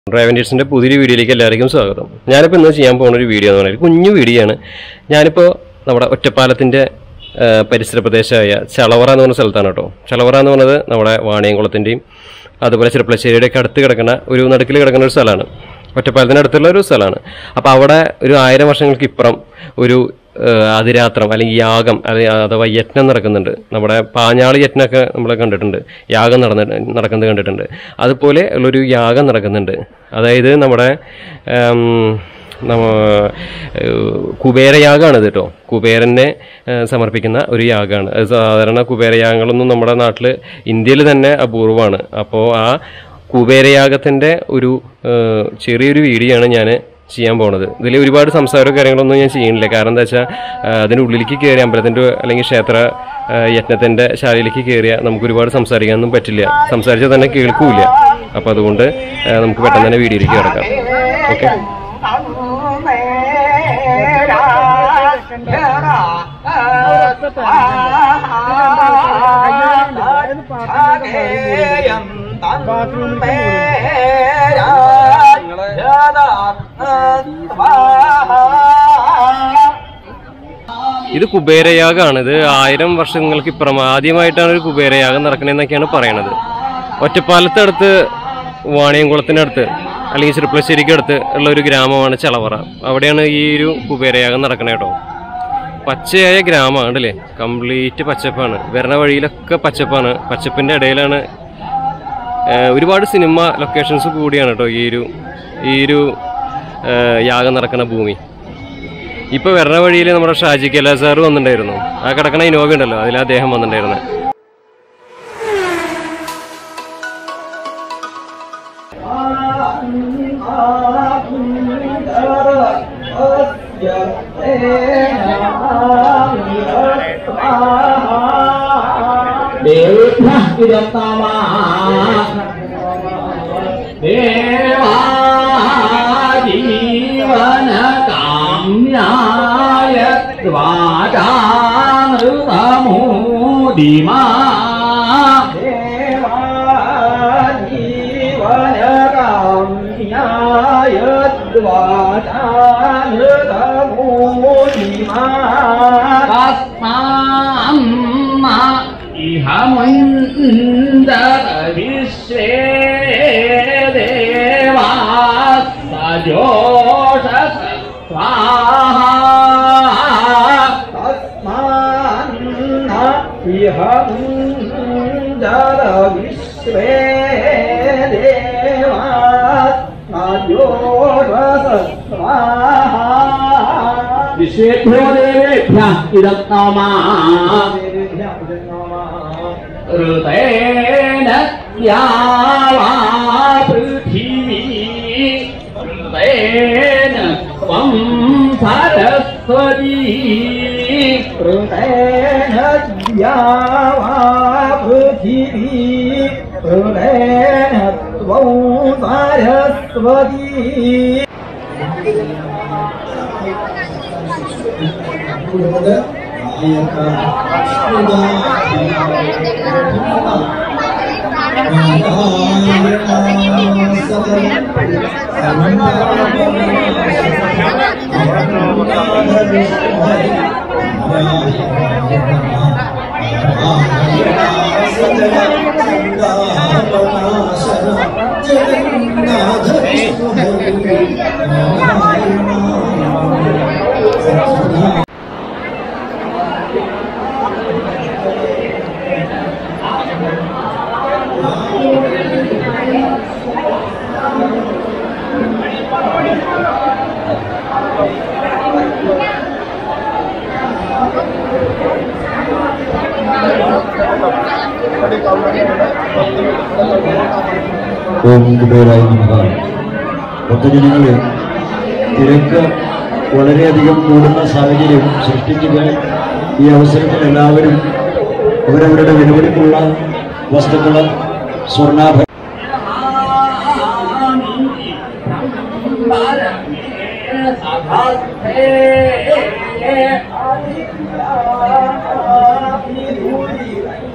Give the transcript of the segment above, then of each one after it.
ഡ്രൈവൻറ്റീസിൻ്റെ പുതിയൊരു വീഡിയോയിലേക്ക് എല്ലാവർക്കും സ്വാഗതം. ഞാനിപ്പോൾ ഇന്ന് ചെയ്യാൻ പോകുന്ന ഒരു വീഡിയോ എന്ന് പറയുന്നത് കുഞ്ഞു വീഡിയോ ആണ്. ഞാനിപ്പോൾ നമ്മുടെ ഒറ്റപ്പാലത്തിൻ്റെ പരിസര പ്രദേശമായ ചളവറ എന്ന് പറഞ്ഞ സ്ഥലത്താണ് കേട്ടോ. ചളവറ എന്ന് പറയുന്നത് നമ്മുടെ വാണിയംകുളത്തിൻ്റെയും അതുപോലെ ചെറുപ്പളശ്ശേരിയുടെയൊക്കെ അടുത്ത് കിടക്കുന്ന ഒരു നടുക്കിൽ കിടക്കുന്ന ഒരു സ്ഥലമാണ്. ഒറ്റപ്പാലത്തിൻ്റെ അടുത്തുള്ള ഒരു സ്ഥലമാണ്. അപ്പോൾ അവിടെ ഒരു 1000 വർഷങ്ങൾക്ക് ഇപ്പുറം ഒരു അതിരാത്രം അല്ലെങ്കിൽ യാഗം അഥവാ യജ്ഞം നടക്കുന്നുണ്ട്. നമ്മുടെ പാഞ്ഞാളി യജ്ഞമൊക്കെ നമ്മൾ കണ്ടിട്ടുണ്ട്, യാഗം നടക്കുന്നത് കണ്ടിട്ടുണ്ട്. അതുപോലെ ഉള്ളൊരു യാഗം നടക്കുന്നുണ്ട്. അതായത് നമ്മുടെ കുബേരയാഗമാണിത് കേട്ടോ. കുബേരനെ സമർപ്പിക്കുന്ന ഒരു യാഗമാണ്. അത് സാധാരണ കുബേരയാഗങ്ങളൊന്നും നമ്മുടെ നാട്ടിൽ ഇന്ത്യയിൽ തന്നെ അപൂർവമാണ്. അപ്പോൾ ആ കുബേരയാഗത്തിൻ്റെ ഒരു ചെറിയൊരു വീഡിയോ ആണ് ഞാൻ ചെയ്യാൻ പോകുന്നത്. ഇതിൽ ഒരുപാട് സംസാരവും കാര്യങ്ങളൊന്നും ഞാൻ ചെയ്യുന്നില്ല. കാരണം എന്താ വെച്ചാൽ അതിൻ്റെ ഉള്ളിലേക്ക് കയറി അമ്പലത്തിൻ്റെ അല്ലെങ്കിൽ ക്ഷേത്ര യജ്ഞത്തിൻ്റെ ശാലയിലേക്ക് കയറിയാൽ നമുക്ക് ഒരുപാട് സംസാരിക്കാനൊന്നും പറ്റില്ല. സംസാരിച്ചാൽ തന്നെ കേൾക്കൂല. അപ്പോൾ അതുകൊണ്ട് നമുക്ക് പെട്ടെന്ന് തന്നെ വീഡിയോയിലേക്ക് കിടക്കാം. ഓക്കെ. ഇത് കുബേരയാഗമാണ്. ഇത് 1000 വർഷങ്ങൾക്ക് ഇപ്പുറം ആദ്യമായിട്ടാണ് ഒരു കുബേരയാഗം നടക്കണമെന്നൊക്കെയാണ് പറയണത്. ഒറ്റപ്പാലത്തടുത്ത് വാണിയംകുളത്തിനടുത്ത് അല്ലെങ്കിൽ ചെറുപ്പളശ്ശേരിക്ക് അടുത്ത് ഉള്ള ഒരു ഗ്രാമമാണ് ചളവറ. അവിടെയാണ് ഈ ഒരു കുബേരയാഗം നടക്കണേ കേട്ടോ. പച്ചയായ ഗ്രാമമാണ് അല്ലേ, കംപ്ലീറ്റ് പച്ചപ്പാണ്. വരണ വഴിയിലൊക്കെ പച്ചപ്പാണ്. പച്ചപ്പിൻ്റെ ഇടയിലാണ് ഒരുപാട് സിനിമ ലൊക്കേഷൻസ് കൂടിയാണ് കേട്ടോ ഈ ഒരു യാഗം നടക്കുന്ന ഭൂമി. ഇപ്പോൾ വരണ വഴിയിൽ നമ്മുടെ ഷാജി കെല സാറ് വന്നിട്ടുണ്ടായിരുന്നു. ആ കിടക്കണ ഇനോവ ഉണ്ടല്ലോ, അതിൽ അദ്ദേഹം വന്നിട്ടുണ്ടായിരുന്നു. विश्वेभ्यो देवेभ्यः इदं नमः ऋतेन द्यावा पृथिवी ऋतेन त्वं सरस्वती ऋतेन द्यावा पृथिवी ऋतेन त्वं सरस्वती. ഓം കുബേരായ നമഃ. ഭക്തജനങ്ങളെ, തിരക്ക് വളരെയധികം കൂടുന്ന സാഹചര്യം സൃഷ്ടിക്കുക. ഈ അവസരത്തിൽ എല്ലാവരും അവരവരുടെ വിലപിടിപ്പുള്ള വസ്തുക്കൾ സ്വർണ്ണാഭരണം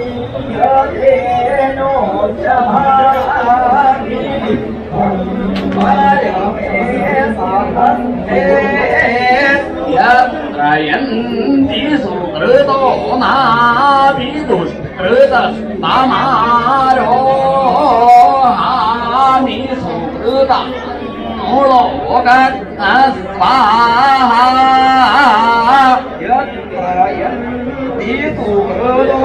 no യത്രയന്തി സുകൃതോ നാവിദുഷ്കൃതമാരോഹാമി സുകൃത യത്രയന്തി സുകൃതോ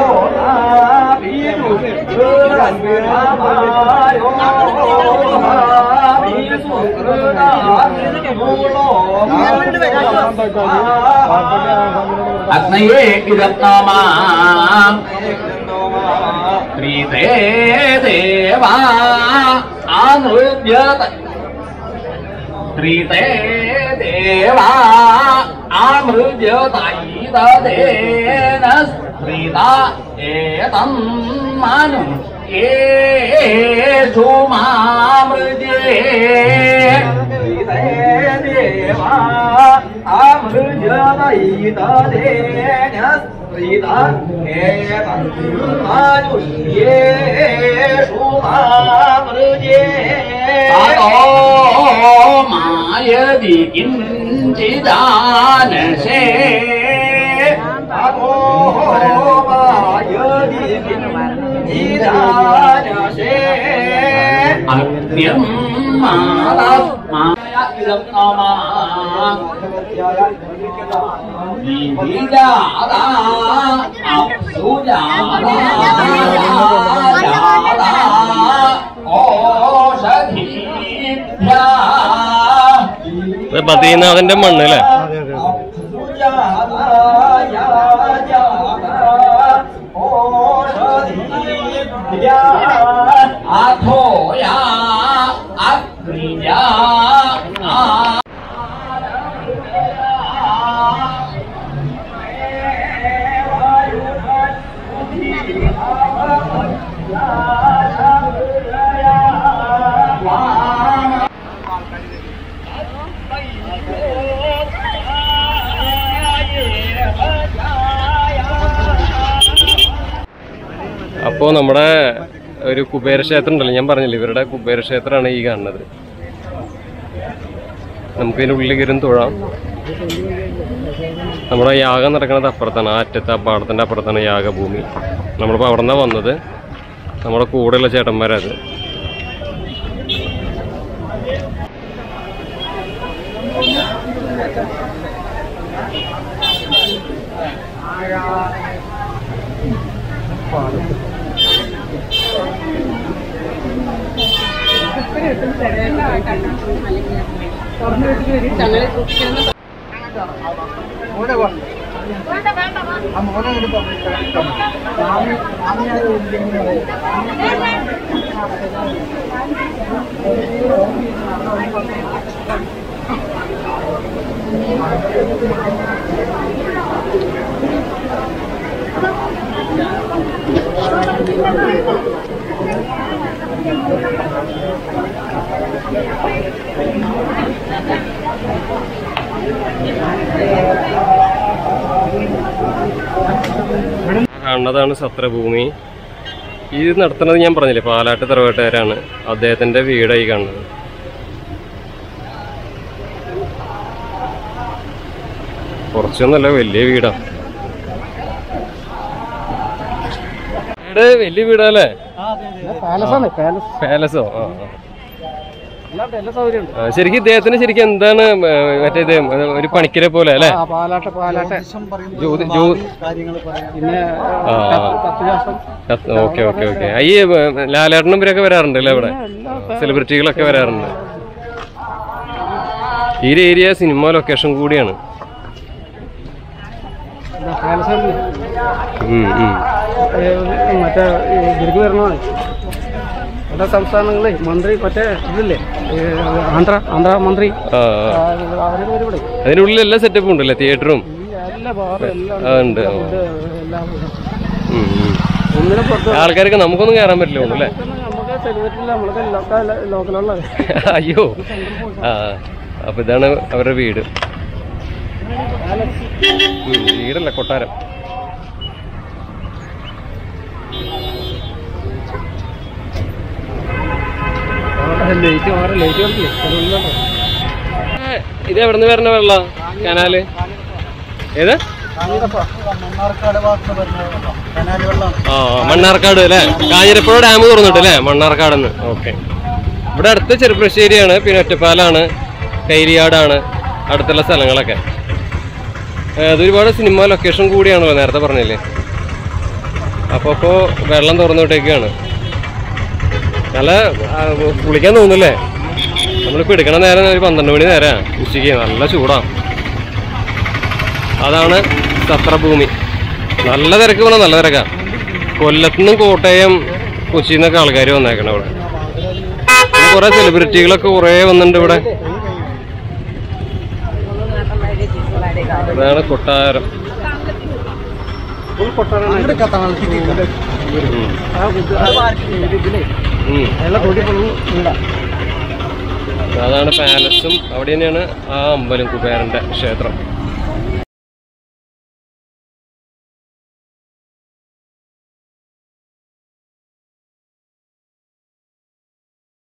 അഗ്നയേ ഇദത്നാമാം ത്രീതേ ദേവാ ആനൃജ്യത ത്രീതേ ദേവാ ആമൃജ്യത ഇതദേന സ്ത്രീതാ ഏതം മനു യേഷു മാമൃജേ ത്രീതേ ദേവാ ആമൃജ്യത ഇതദേന സ്ത്രീതാ ഏതം മനു യേഷു മാമൃജേ മായതി കിഞ്ചിദാനശേ മായതി കിഞ്ചിദാനശേ അഗ്ന്യം മാതസ്മായ ഇദം നമാം വിവിജാദാ അപ്സുജാദാ ജാദാ ഓഷധീഭ്യാ ബദ്രീനാഥിന്റെ മണ്ണ് അല്ലേ? അഥോയാ അഗ്നിയാ അപ്പോൾ നമ്മുടെ ഒരു കുബേരക്ഷേത്രം ഉണ്ടല്ലോ, ഞാൻ പറഞ്ഞില്ലേ ഇവരുടെ കുബേരക്ഷേത്രമാണ് ഈ കാണുന്നത്. നമുക്കിതിനുള്ളിൽ കയറും തൊഴാം. നമ്മുടെ യാഗം നടക്കുന്നത് അപ്പുറത്താണ്, ആ അറ്റത്ത് ആ പാടത്തിൻ്റെ അപ്പുറത്താണ് യാഗഭൂമി. നമ്മളിപ്പോൾ അവിടെ നിന്നാണ് വന്നത്. നമ്മുടെ കൂടെയുള്ള ചേട്ടന്മാരത്. കാണുന്നതാണ് സത്രഭൂമി. ഇത് നടത്തുന്നത് ഞാൻ പറഞ്ഞില്ലേ പാലാട്ട് തറവാട്ടുകാരാണ്. അദ്ദേഹത്തിന്റെ വീടായി കാണുന്നത്. കുറച്ചൊന്നല്ല, വലിയ വീടാ. വീട് വലിയ വീടല്ലേ? പാലസോ? ശരിക്കും ഇദ്ദേഹത്തിന് ശരിക്കും എന്താണ് മറ്റേത് ഒരു പണിക്കരെ പോലെ അല്ലേ? Okay okay okay. ഈ ലാലേട്ടനും ഇവരൊക്കെ വരാറുണ്ട് അല്ലേ ഇവിടെ? സെലിബ്രിറ്റികളൊക്കെ വരാറുണ്ട്. ഈ ഒരു ഏരിയ സിനിമ ലൊക്കേഷൻ കൂടിയാണ്. മറ്റേ ഇതിലേക്ക് വരണമാണ് എല്ലാ സംസ്ഥാനങ്ങളെ മന്ത്രി മറ്റേ ഇതില്ലേ ആന്ധ്ര മന്ത്രി അവരൊക്കെ വരും ഇവിടെ. അതിനുള്ളിൽ എല്ലാ സെറ്റപ്പും ഉണ്ടല്ലേ? തിയേറ്ററും എല്ലാ ബാറും എല്ലാം ഉണ്ട്. ഒന്നിനും പുറത്ത് ആൾക്കാർക്ക് നമുക്കൊന്നും കയറാൻ പറ്റില്ല അല്ലേ? നമുക്ക് സെലിബ്രിറ്റില്ല, നമ്മൾക്ക് ലോക്കലുള്ള. അയ്യോ, അപ്പൊ ഇതാണ് അവരുടെ വീട്. വീടല്ല, കൊട്ടാരം. ലൈറ്റ് മാറി ലൈറ്റ് കണ്ടില്ലേ? ഇത് എവിടെ നിന്ന് വരുന്ന വെള്ളം? കനാല് ഏത്? ആ മണ്ണാർക്കാട് അല്ലേ? കാഞ്ഞിരപ്പുഴ ഡാം തുറന്നിട്ട് അല്ലേ? മണ്ണാർക്കാടെന്ന്. ഓക്കെ. ഇവിടെ അടുത്ത് ചെറുപ്പശ്ശേരിയാണ്, പിന്നെ ഒറ്റപ്പാലാണ്, കൈരിയാടാണ് അടുത്തുള്ള സ്ഥലങ്ങളൊക്കെ. അതൊരുപാട് സിനിമ ലൊക്കേഷൻ കൂടിയാണല്ലോ, നേരത്തെ പറഞ്ഞില്ലേ. അപ്പോൾ വെള്ളം തുറന്നു വിട്ടേക്കാണ്. നല്ല കുളിക്കാൻ തോന്നുന്നല്ലേ? നമ്മളിപ്പോൾ എടുക്കണ നേരം ഒരു 12 മണി നേരം ഉച്ചയ്ക്ക്. നല്ല ചൂടാണ്. അതാണ് സത്രഭൂമി. നല്ല തിരക്ക് വേണം, നല്ല തിരക്കാണ്. കൊല്ലത്തുനിന്നും കോട്ടയം കൊച്ചിയിൽ നിന്നൊക്കെ ആൾക്കാർ വന്നേക്കണം ഇവിടെ. കുറെ സെലിബ്രിറ്റികളൊക്കെ കുറേ വന്നിട്ടുണ്ട് ഇവിടെ. അതാണ് കൊട്ടാരം. അതാണ് പാലസും അവിടെ തന്നെയാണ് ആ അമ്പലം, കുബേരന്റെ ക്ഷേത്രം.